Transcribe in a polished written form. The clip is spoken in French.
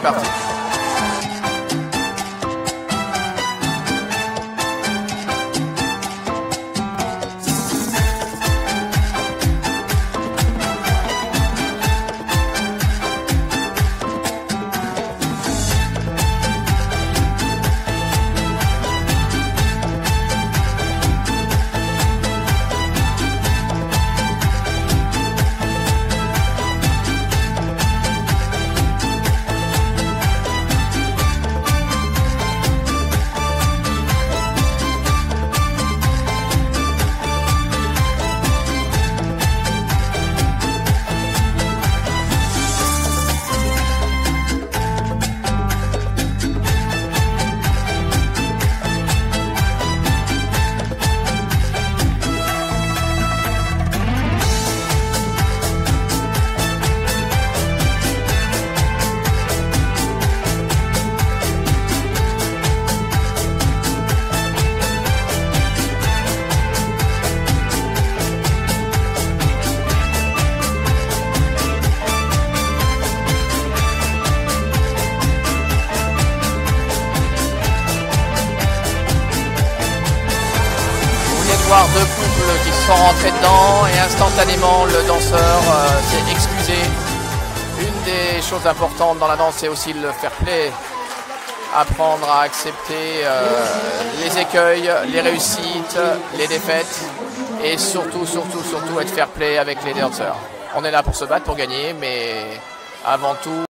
parti. Deux couples qui sont rentrés dedans et instantanément le danseur s'est excusé. Une des choses importantes dans la danse, c'est aussi le fair play. Apprendre à accepter les écueils, les réussites, les défaites et surtout être fair play avec les danseurs. On est là pour se battre, pour gagner, mais avant tout